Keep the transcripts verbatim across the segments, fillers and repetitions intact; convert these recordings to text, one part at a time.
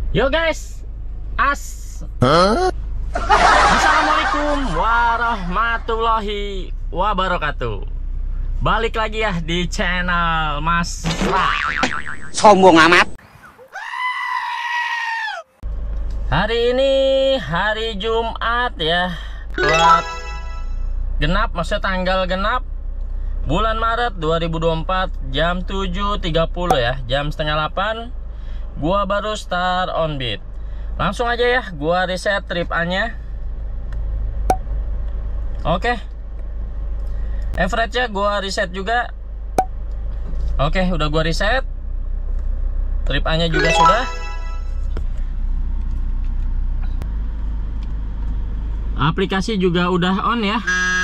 Yo guys, as huh? Assalamualaikum warahmatullahi wabarakatuh. Balik lagi ya di channel Mas Ra. Sombong amat. Hari ini hari Jumat ya, plat genap, maksudnya tanggal genap, bulan Maret dua ribu dua puluh empat, jam tujuh tiga puluh ya, jam setengah delapan. Gua baru start on beat. Langsung aja ya, gua reset trip A-nya. Oke. Average-nya gua reset juga. Oke, udah gua reset. Trip A-nya juga sudah. Aplikasi juga udah on ya.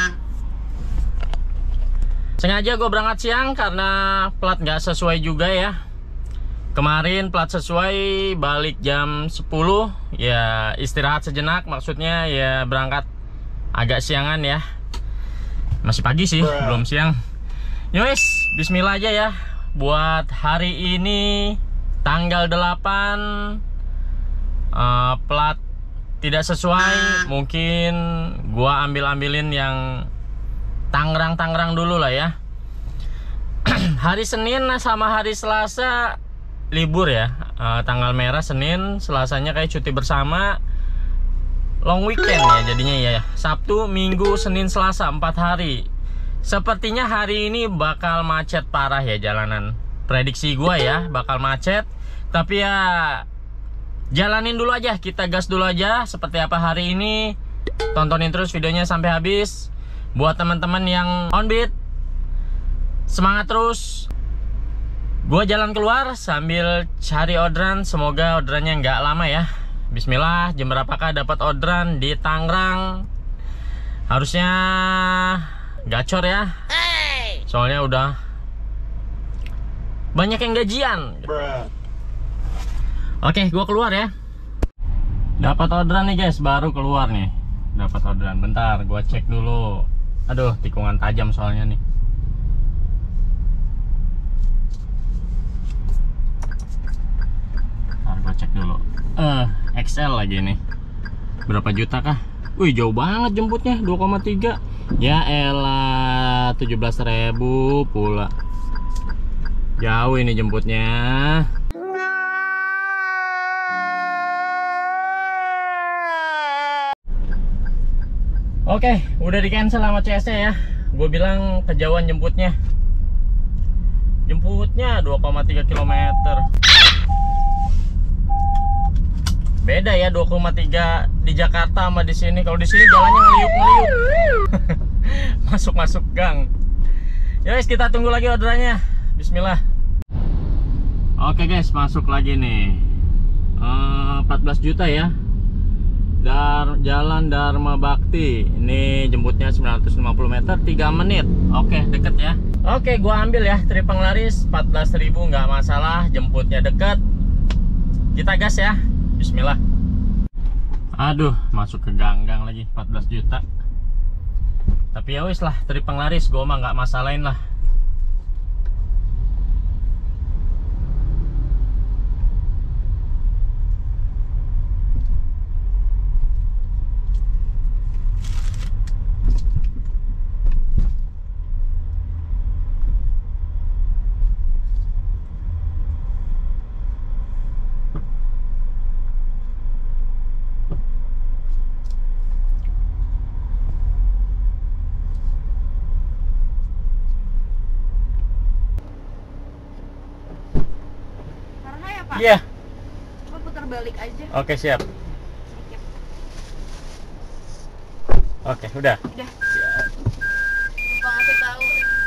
Sengaja gue berangkat siang karena plat nggak sesuai juga ya. Kemarin plat sesuai, balik jam sepuluh. Ya istirahat sejenak, maksudnya ya berangkat agak siangan ya. Masih pagi sih, belum siang. Yowes, bismillah aja ya. Buat hari ini tanggal delapan, uh, plat tidak sesuai. Mungkin gua ambil-ambilin yang Tangerang-Tangerang dulu lah ya. Hari Senin sama hari Selasa libur ya, uh, tanggal merah Senin, Selasanya kayak cuti bersama, long weekend ya jadinya ya. Sabtu, Minggu, Senin, Selasa, empat hari. Sepertinya hari ini bakal macet parah ya jalanan. Prediksi gua ya bakal macet, tapi ya jalanin dulu aja, kita gas dulu aja. Seperti apa hari ini, tontonin terus videonya sampai habis. Buat teman-teman yang on beat, semangat terus. Gue jalan keluar sambil cari orderan. Semoga orderannya nggak lama ya. Bismillah, jam berapakah dapat orderan di Tangerang? Harusnya gacor ya. Soalnya udah banyak yang gajian. Oke, gue keluar ya. Dapat orderan nih guys, baru keluar nih. Dapat orderan. Bentar, gue cek dulu. Aduh, tikungan tajam soalnya nih. Gue cek dulu. Eh, X L lagi nih. Berapa juta kah? Wih, jauh banget jemputnya, dua koma tiga. Ya elah, tujuh belas ribu pula. Jauh ini jemputnya. Oke, udah di cancel sama C S-nya ya. Gue bilang kejauhan jemputnya. Jemputnya dua koma tiga kilometer. Beda ya dua koma tiga di Jakarta sama di sini. Kalau di sini jalannya ngeliuk-ngeliuk. Masuk-masuk gang. Ya guys, kita tunggu lagi orderannya. Bismillah. Oke guys, masuk lagi nih. uh, empat belas juta ya. Dar Jalan Dharma Bakti. Ini jemputnya sembilan ratus lima puluh meter, tiga menit. Oke, deket ya. Oke, gua ambil ya trip penglaris empat belas ribu, nggak masalah. Jemputnya deket. Kita gas ya. Bismillah. Aduh, masuk ke ganggang lagi empat belas juta. Tapi ya wis lah, trip penglaris gue mah nggak masalahin lah. Iya. Yeah. Putar balik aja. Oke, siap. Oke, udah. Udah. Siap. Lupa ngasih tahu.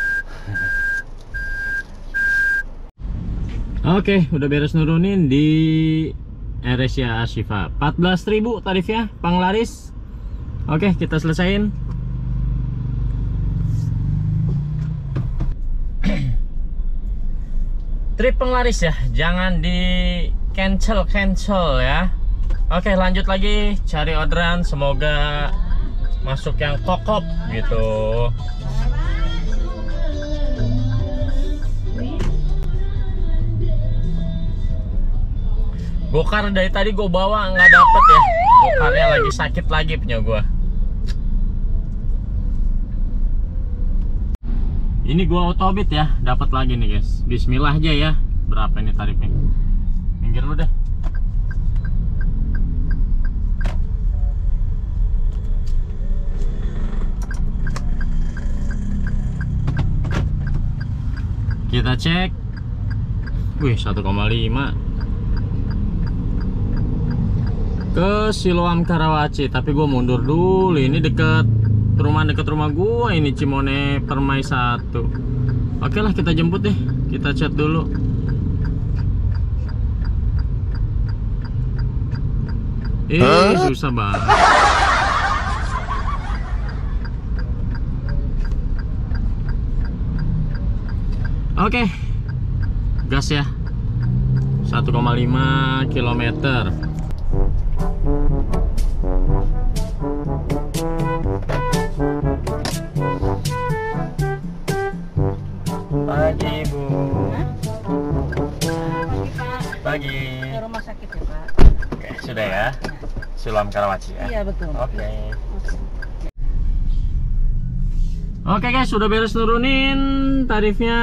Oke, udah beres nurunin di AirAsia Ashifa. empat belas ribu tarifnya, penglaris. Oke, kita selesain. Trip penglaris ya, jangan di cancel cancel ya. Oke, lanjut lagi cari orderan, semoga masuk yang kokop gitu. Gokar dari tadi gue bawa nggak dapet ya. Gokarnya lagi sakit lagi punya gue. Ini gua autobit ya, dapat lagi nih guys. Bismillah aja ya. Berapa ini tarifnya? Minggir lu deh. Kita cek. Wih, satu koma lima. Ke Siloam Karawaci, tapi gua mundur dulu. Ini deket perumahan dekat rumah gua ini, Cimone Permai satu. Oke lah, kita jemput deh. Kita chat dulu. Eh, huh? Susah banget. Oke. Gas ya. satu koma lima kilometer. Pagi Bu. Pagi. Ke rumah sakit ya Pak. Oke, sudah ya. Siloam Karawaci ya. Iya betul. Oke. Oke guys, sudah beres nurunin tarifnya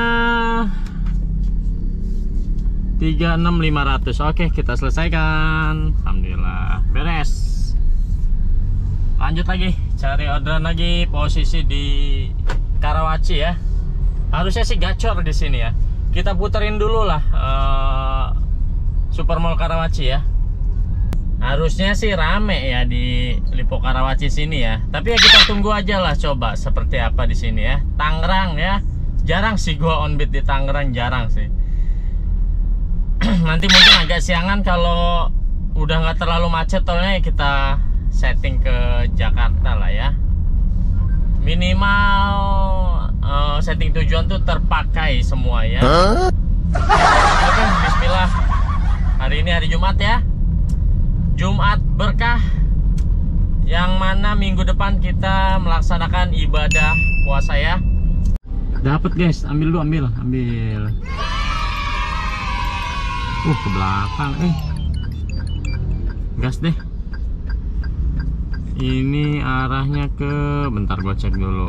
tiga enam lima ratus. Oke, kita selesaikan. Alhamdulillah beres. Lanjut lagi, cari orderan lagi. Posisi di Karawaci ya. Harusnya sih gacor di sini ya. Kita puterin dulu lah uh, Supermall Karawaci ya. Harusnya sih rame ya di Lipo Karawaci sini ya. Tapi ya kita tunggu aja lah, coba seperti apa di sini ya. Tangerang ya. Jarang sih gua on beat di Tangerang, jarang sih. Nanti mungkin agak siangan kalau udah nggak terlalu macet tolnya, kita setting ke Jakarta lah ya. Minimal uh, setting tujuan tuh terpakai semua ya. Huh? Oke, bismillah. Hari ini hari Jumat ya. Jumat berkah, yang mana minggu depan kita melaksanakan ibadah puasa ya. Dapat guys, ambil dulu, ambil, ambil. Uh, ke belakang, eh. Gas deh. Ini arahnya ke, bentar gua cek dulu.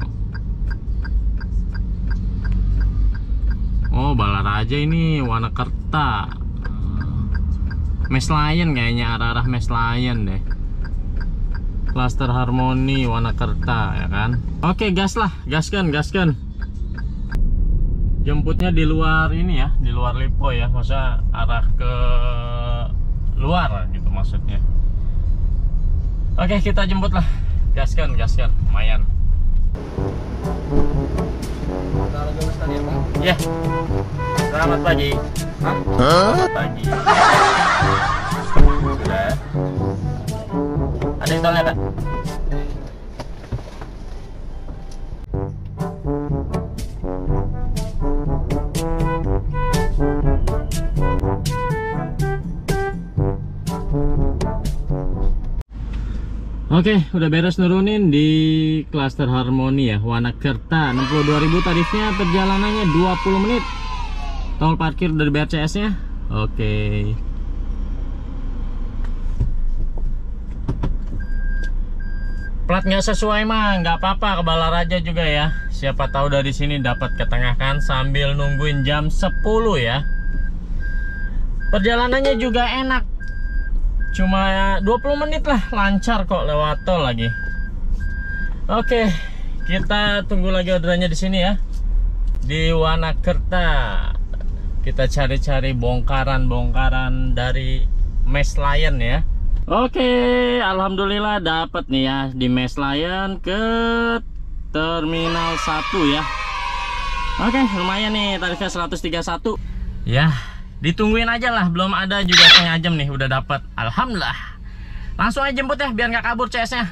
Oh, Balaraja ini Wanakerta. Meslayan kayaknya, arah-arah Meslayan deh. Cluster Harmoni Wanakerta ya kan. Oke, gas lah, gaskan, gaskan. Jemputnya di luar ini ya, di luar Lipo ya. Masa arah ke luar gitu maksudnya. Oke, kita jemput lah. Gaskan, gaskan, lumayan. Ya. Yeah. Selamat pagi. Hah? Selamat pagi. Sudah. Ada yang tolnya Kak? Oke, udah beres nurunin di Cluster Harmoni ya, Wanakerta. enam puluh dua ribu tarifnya, perjalanannya dua puluh menit. Tol parkir dari B R C S-nya. Oke. Plat nggak sesuai mah nggak apa-apa, ke Balaraja juga ya. Siapa tahu dari sini dapat ketengahkan sambil nungguin jam sepuluh ya. Perjalanannya juga enak. Cuma dua puluh menit lah, lancar kok, lewat tol lagi. Oke, kita tunggu lagi orderannya di sini ya. Di Wanakerta. Kita cari-cari bongkaran-bongkaran dari Meslayan ya. Oke, alhamdulillah dapat nih ya di Meslayan ke Terminal satu ya. Oke, lumayan nih tarifnya seratus tiga puluh satu. Ya, ditungguin aja lah, belum ada juga setengah jam nih udah dapat. Alhamdulillah. Langsung aja jemput ya biar nggak kabur C S-nya.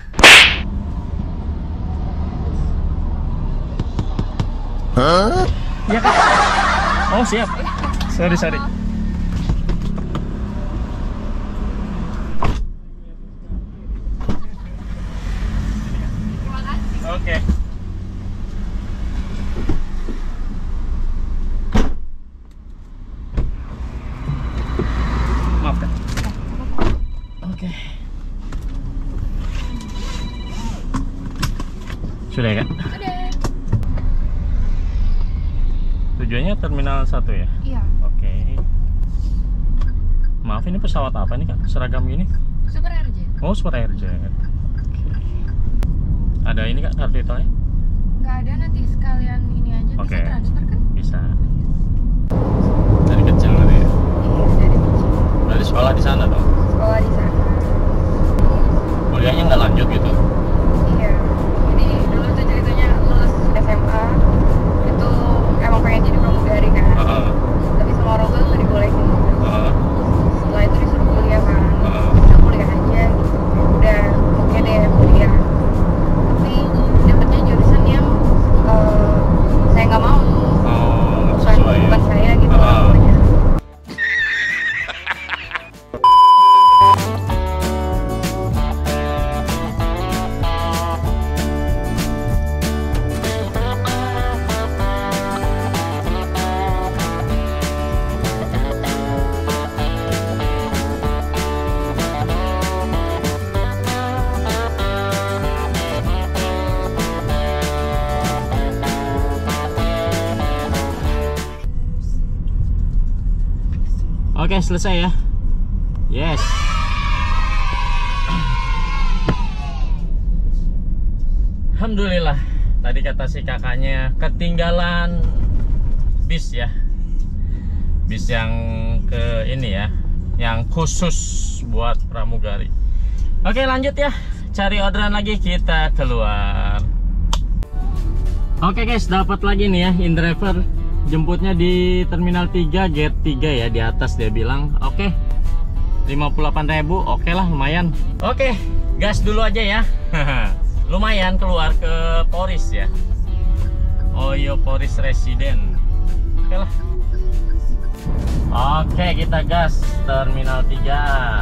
Huh? Ya kan? Oh siap. Sorry sorry. Oke. Maaf kan? Oke. Sudah ya, Kak? Udah. Tujuannya terminal satu ya? Iya. Oke. Maaf, ini pesawat apa nih, Kak? Seragam gini? Super R J. Oh, Super Airjet. Oke. Ada ini, Kak, kartu itonya? Nggak ada, nanti sekalian ini aja. Bisa Oke. transfer kan? Bisa. Dari kecil berarti ya? Iya, dari kecil. Dari sekolah di sana dong? Sekolah di sana. Kuliahnya nggak lanjut gitu? Iya. Jadi dulu tuh ceritanya lulus S M A itu emang pengen jadi pramugari kan. Heeh. Tapi sama orang tua tuh nggak dibolehin. Heeh. Setelah itu disuruh kuliah kan. Heeh. Udah kuliah aja gitu. Udah oke deh kuliah. Tapi dapetnya jurusan yang eh, saya nggak mau. Oh, nggak Bukan, sesuai. bukan saya gitu Ah. orang tuanya. Oke, selesai ya. Yes. Alhamdulillah. Tadi kata si kakaknya ketinggalan bis ya. Bis yang ke ini ya, yang khusus buat pramugari. Oke, lanjut ya. Cari orderan lagi, kita keluar. Oke guys, dapat lagi nih ya InDriver. Jemputnya di terminal tiga, gate tiga ya, di atas dia bilang. Oke, lima puluh delapan ribu, oke lah, lumayan. Oke, gas dulu aja ya. Lumayan keluar ke Poris ya, Oyo Poris Residen. Oke lah. Oke, kita gas terminal tiga.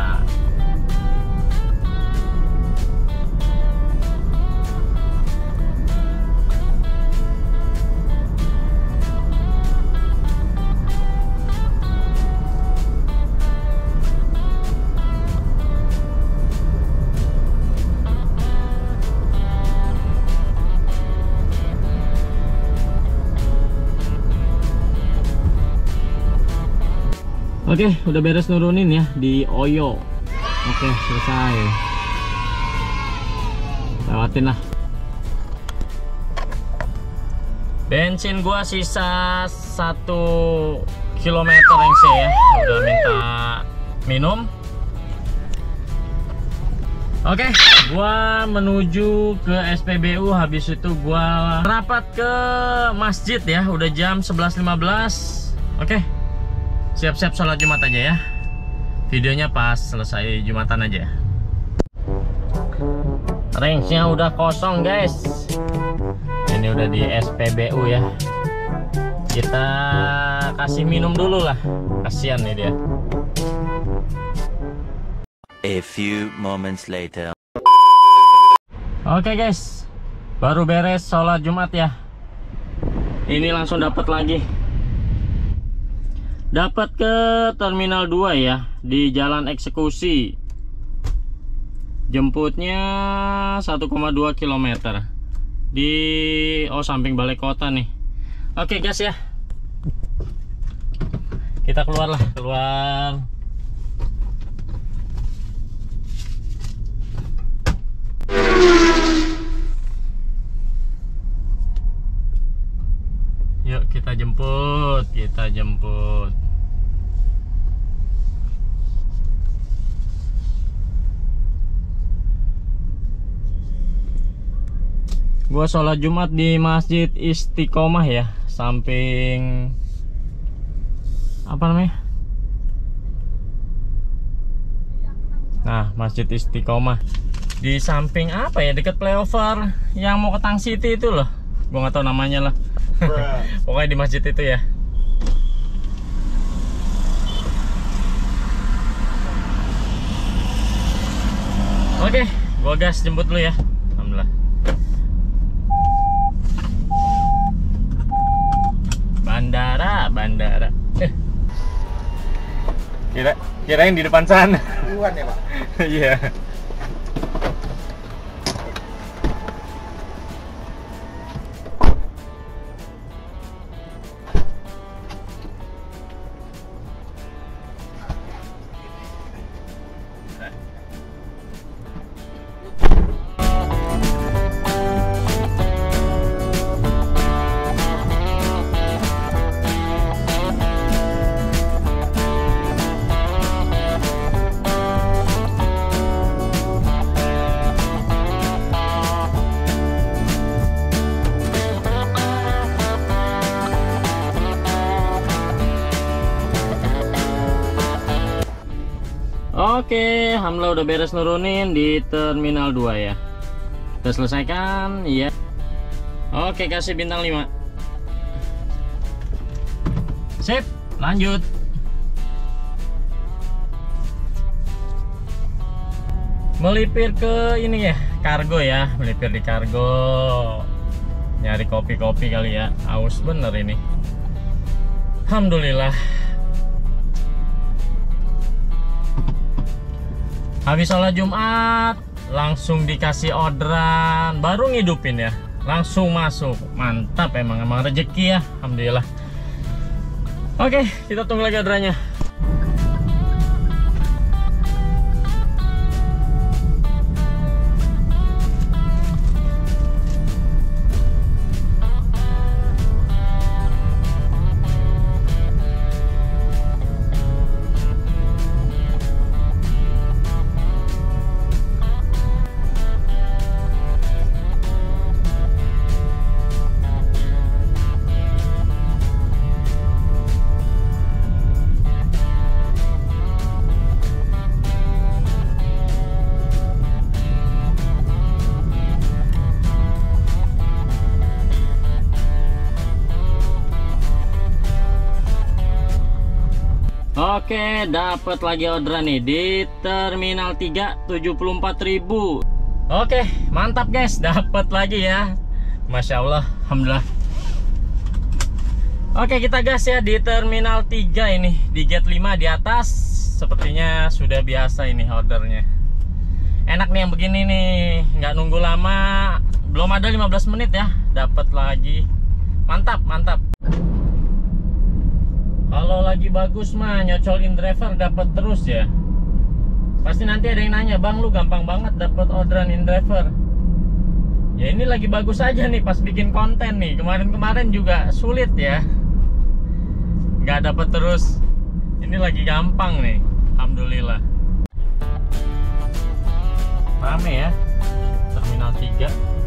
Oke, udah beres nurunin ya di Oyo. Oke, selesai. Lewatin lah. Bensin gua sisa satu kilometer yang sih ya. Udah minta minum. Oke, gua menuju ke S P B U. Habis itu gua rapat ke masjid ya. Udah jam sebelas lima belas. Oke. Siap-siap sholat Jumat aja ya. Videonya pas selesai Jumatan aja. Range-nya udah kosong guys. Ini udah di S P B U ya. Kita kasih minum dulu lah. Kasian nih dia. A few moments later. Oke guys, baru beres sholat Jumat ya. Ini langsung dapat lagi. Dapat ke terminal dua ya, di Jalan Eksekusi. Jemputnya satu koma dua kilometer di oh samping balai kota nih. Oke guys ya, kita keluar lah, keluar. Yuk kita jemput, kita jemput. Gua sholat Jumat di Masjid Istiqomah ya, samping apa namanya? Nah, Masjid Istiqomah di samping apa ya, deket flyover yang mau ke Tang City itu loh. Gua nggak tahu namanya lah. Pokoknya di masjid itu ya. Oke, gua gas jemput dulu ya. Alhamdulillah. Bandara, bandara. Kira kirain di depan sana. Duluan ya, Pak. Iya. Oke, Hamla udah beres nurunin di terminal dua ya. Udah selesaikan, iya. Oke, kasih bintang lima. Sip, lanjut. Melipir ke ini ya, kargo ya. Melipir di kargo. Nyari kopi-kopi kali ya. Aus bener ini. Alhamdulillah. Habis sholat Jumat langsung dikasih orderan, baru ngidupin ya, langsung masuk. Mantap, emang emang rezeki ya, alhamdulillah. Oke, kita tunggu lagi orderannya. Oke, dapat lagi orderan nih di terminal tiga, tujuh puluh empat ribu. Oke, mantap guys, dapat lagi ya. Masya Allah, alhamdulillah. Oke, kita gas ya di terminal tiga ini, di gate lima di atas. Sepertinya sudah biasa ini ordernya. Enak nih yang begini nih, nggak nunggu lama. Belum ada lima belas menit ya, dapat lagi. Mantap, mantap. Kalau lagi bagus mah nyocolin driver dapat terus ya. Pasti nanti ada yang nanya, "Bang, lu gampang banget dapat orderan in driver." Ya ini lagi bagus aja nih pas bikin konten nih. Kemarin-kemarin juga sulit ya. Nggak dapat terus. Ini lagi gampang nih. Alhamdulillah. Rame ya. Terminal tiga.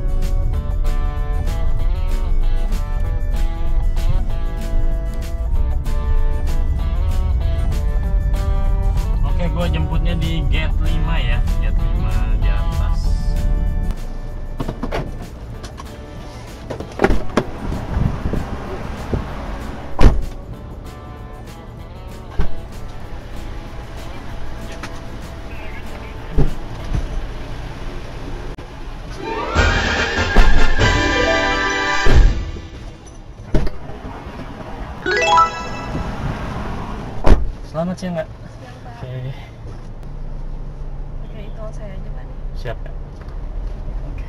Oke, gue jemputnya di gate lima ya, gate lima di atas. Selamat siang, Kak. Oke. Oke, itu saya aja Pak. Siap ya. Oke.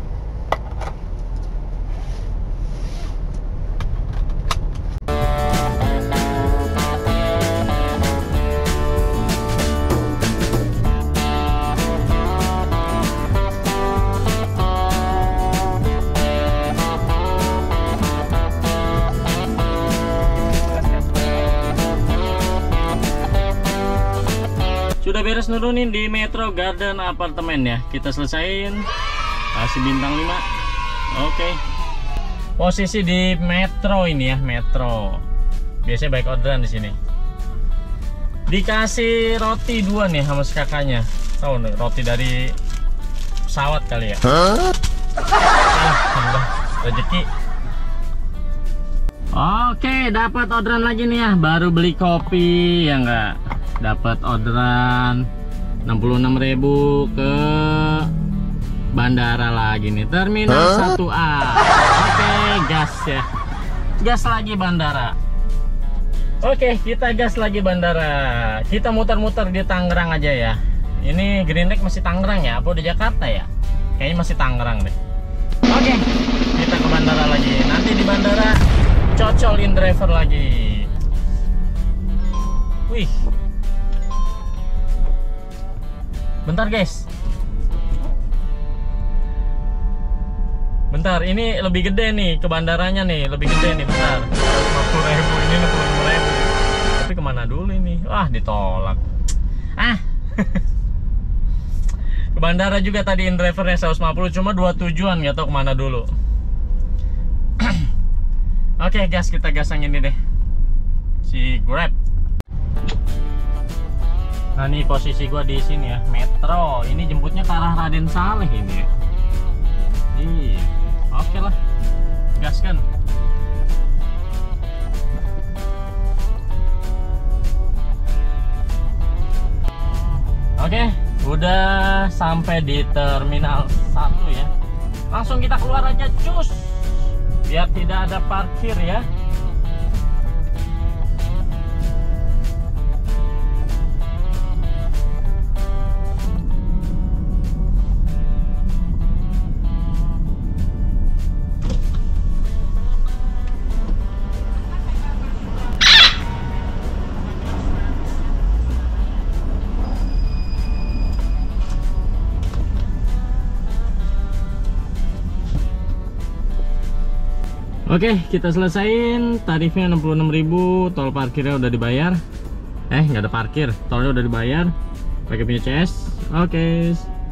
Sudah beres nurunin di Metro Garden Apartemen ya. Kita selesain. Kasih bintang lima. Oke. Posisi di Metro ini ya, Metro. Biasanya baik orderan di sini. Dikasih roti dua nih sama si kakaknya. Tahu nih, roti dari pesawat kali ya. Huh? Alhamdulillah, rezeki. Oke, dapat orderan lagi nih ya. Baru beli kopi ya enggak. Dapat orderan enam puluh enam ribu ke bandara lagi nih, terminal huh? satu A. Oke, gas ya. Gas lagi bandara. Oke, kita gas lagi bandara. Kita muter-muter di Tangerang aja ya. Ini Green Lake masih Tangerang ya? Apa udah Jakarta ya? Kayaknya masih Tangerang deh. Oke, kita ke bandara lagi. Nanti di bandara cocolin driver lagi. Wih. Bentar guys. Bentar, ini lebih gede nih ke bandaranya nih, lebih gede nih, bentar. lima puluh ribu, ini enam puluh ribu. Tapi kemana dulu ini? Wah, ditolak. Ah. Ke bandara juga tadi in drivernya seratus lima puluh, cuma dua tujuan, nggak tahu kemana dulu. Oke, gas, kita gas yang ini deh. Si Grab. Nah, ini posisi gua di sini ya, Metro. Ini jemputnya ke arah Raden Saleh ini ya. Iya. Oke lah, gaskan. Oke, udah sampai di terminal satu ya. Langsung kita keluar aja cus, biar tidak ada parkir ya. Oke, kita selesain. Tarifnya enam puluh enam ribu, tol parkirnya udah dibayar. Eh, nggak ada parkir, tolnya udah dibayar. Pakai punya C S. Oke.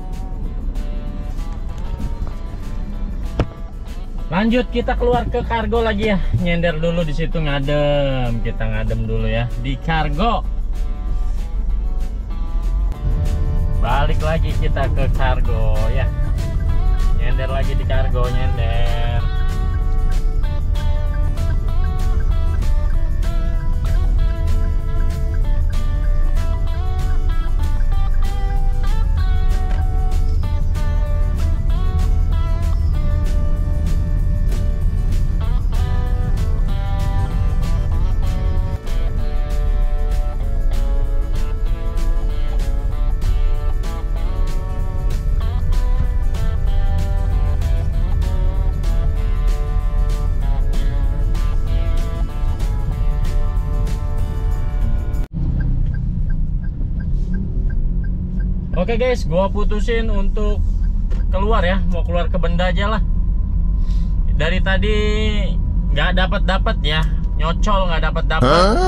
Lanjut, kita keluar ke kargo lagi ya. Nyender dulu di situ, ngadem. Kita ngadem dulu ya di kargo. Balik lagi kita ke kargo ya. Nyender lagi di kargo, nyender. Oke guys, gua putusin untuk keluar ya, mau keluar ke Benda aja lah. Dari tadi nggak dapat dapat ya, nyocol nggak dapat dapat.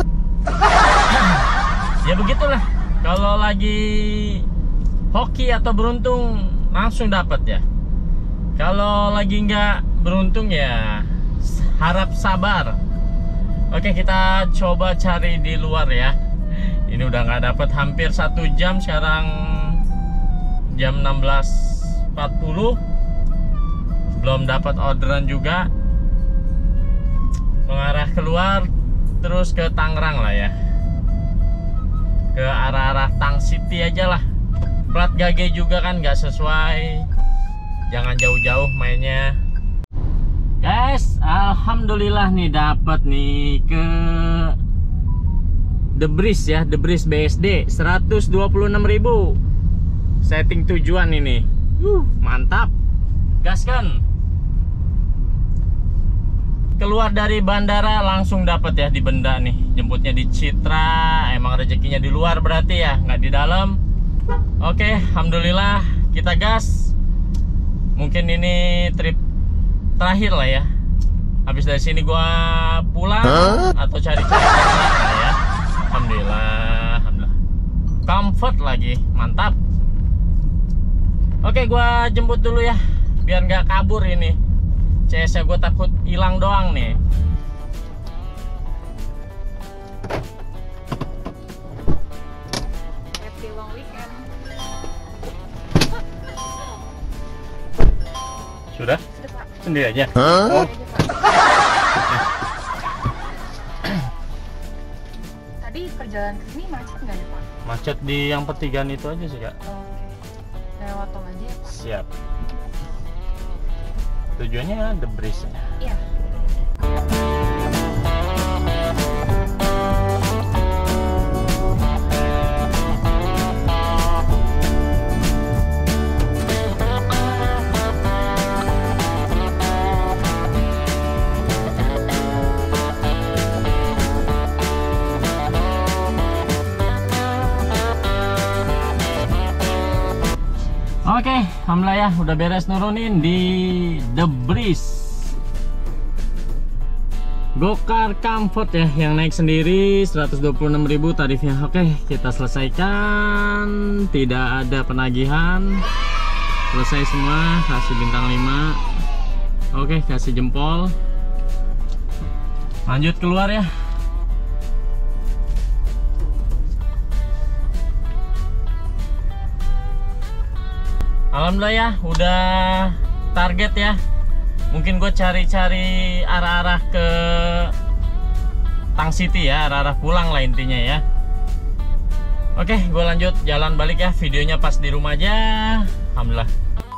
Ya begitulah, kalau lagi hoki atau beruntung langsung dapat ya. Kalau lagi nggak beruntung ya harap sabar. Oke, kita coba cari di luar ya. Ini udah nggak dapat hampir satu jam sekarang. Jam enam belas empat puluh, belum dapat orderan juga. Mengarah keluar terus ke Tangerang lah ya, ke arah-arah Tang City aja lah. Plat G G juga kan nggak sesuai, jangan jauh-jauh mainnya. Guys, alhamdulillah nih dapat nih ke The Breeze ya, The Breeze B S D seratus dua puluh enam ribu. Setting tujuan ini, uh, mantap, gaskan. Keluar dari bandara langsung dapat ya di Benda nih, jemputnya di Citra. Emang rezekinya di luar berarti ya, nggak di dalam. Oke, alhamdulillah kita gas. Mungkin ini trip terakhir lah ya. Habis dari sini gua pulang huh? atau cari-cari ya. Alhamdulillah, alhamdulillah. Comfort lagi, mantap. Oke, gua jemput dulu ya, biar nggak kabur ini. C S-nya gue takut hilang doang nih. Happy long weekend. Sudah? Sudah, Pak. Sendiri aja? Huh? Oh. Tadi perjalanan ke sini macet nggak ya, Pak? Macet di yang pertigaan itu aja sih, Kak. Oh, oke. Lewat tol aja ya, Pak? Siap. Tujuannya The Breeze. Iya. Oke, alhamdulillah ya, udah beres nurunin di The Breeze. Gokar Comfort ya, yang naik sendiri seratus dua puluh enam ribu tarifnya. Oke, kita selesaikan, tidak ada penagihan, selesai semua, kasih bintang lima. Oke, kasih jempol, lanjut keluar ya. Alhamdulillah ya, udah target ya. Mungkin gue cari-cari arah-arah ke Tang City ya, arah-arah pulang lah intinya ya. Oke, gue lanjut jalan balik ya. Videonya pas di rumah aja. Alhamdulillah.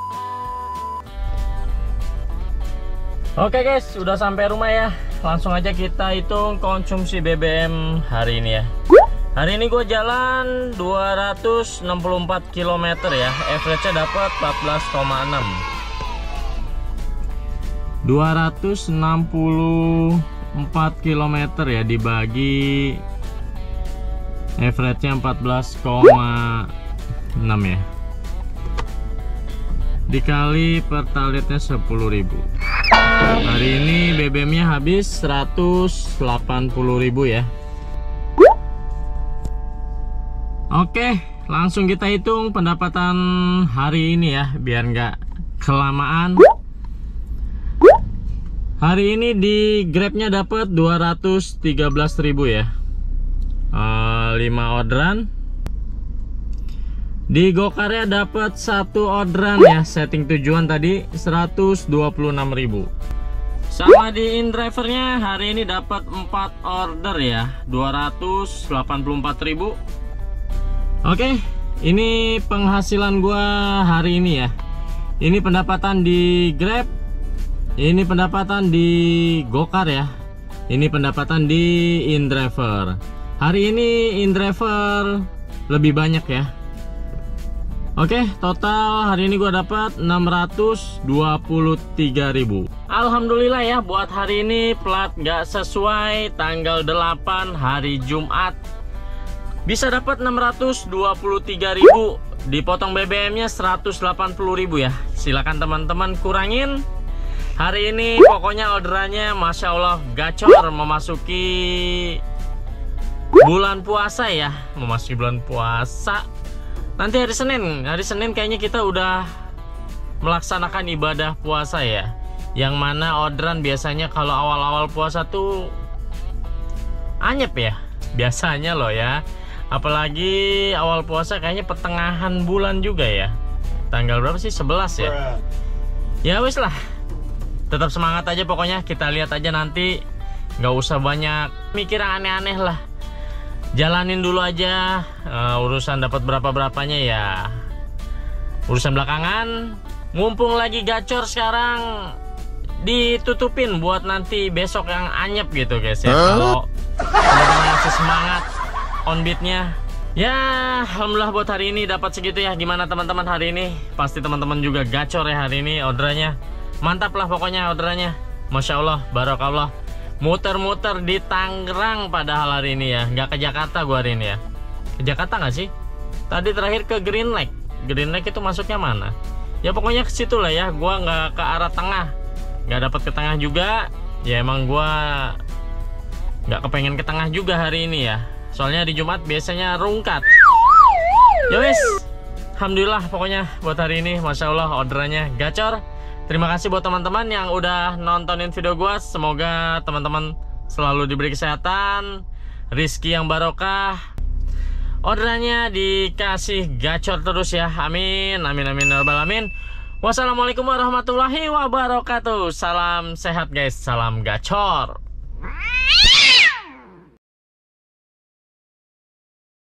Oke guys, udah sampai rumah ya. Langsung aja kita hitung konsumsi B B M hari ini ya. Hari ini gue jalan dua ratus enam puluh empat kilometer ya. Average-nya dapat empat belas koma enam. dua ratus enam puluh empat kilometer ya, dibagi average-nya empat belas koma enam ya, dikali pertalite-nya sepuluh ribu. Hari ini B B M-nya habis seratus delapan puluh ribu ya. Oke, langsung kita hitung pendapatan hari ini ya, biar nggak kelamaan. Hari ini di Grab-nya dapat dua ratus tiga belas ribu ya, uh, lima orderan. Di Gokarnya dapat satu orderan ya, setting tujuan tadi seratus dua puluh enam ribu. Sama di InDriver-nya hari ini dapat empat order ya, dua ratus delapan puluh empat ribu. Oke, ini penghasilan gua hari ini ya. Ini pendapatan di Grab, ini pendapatan di Gokar ya, ini pendapatan di InDriver. Hari ini InDriver lebih banyak ya. Oke, total hari ini gua dapat enam ratus dua puluh tiga ribu. Alhamdulillah ya, buat hari ini plat nggak sesuai tanggal delapan hari Jumat. Bisa dapat enam ratus dua puluh tiga ribu, dipotong B B M-nya seratus delapan puluh ribu ya. Silakan teman-teman kurangin. Hari ini pokoknya orderannya Masya Allah gacor, memasuki bulan puasa ya. Memasuki bulan puasa. Nanti hari Senin, hari Senin kayaknya kita udah melaksanakan ibadah puasa ya. Yang mana orderan biasanya kalau awal-awal puasa tuh anyep ya. Biasanya loh ya. Apalagi awal puasa kayaknya pertengahan bulan juga ya. Tanggal berapa sih? sebelas ya. Ya wis lah. Tetap semangat aja pokoknya. Kita lihat aja nanti. Nggak usah banyak mikir aneh-aneh lah. Jalanin dulu aja. uh, Urusan dapat berapa-berapanya ya urusan belakangan. Mumpung lagi gacor sekarang, ditutupin buat nanti besok yang anyep gitu guys ya. Kalau masih semangat on beatnya ya. Alhamdulillah buat hari ini dapat segitu ya. Gimana teman-teman hari ini? Pasti teman-teman juga gacor ya hari ini orderannya. Mantap lah pokoknya orderannya. Masya Allah, barakallah. Muter-muter di Tangerang padahal hari ini ya. Nggak ke Jakarta gua hari ini ya. Ke Jakarta nggak sih? Tadi terakhir ke Green Lake. Green Lake itu masuknya mana? Ya pokoknya ke situ lah ya. Gua nggak ke arah tengah, nggak dapat ke tengah juga. Ya emang gua nggak kepengen ke tengah juga hari ini ya. Soalnya di Jumat biasanya rungkat. Ya wis, alhamdulillah pokoknya buat hari ini Masya Allah orderannya gacor. Terima kasih buat teman-teman yang udah nontonin video gua. Semoga teman-teman selalu diberi kesehatan, rizki yang barokah, orderannya dikasih gacor terus ya. Amin, amin, amin, ya rabbal alamin. Wassalamualaikum warahmatullahi wabarakatuh. Salam sehat guys, salam gacor.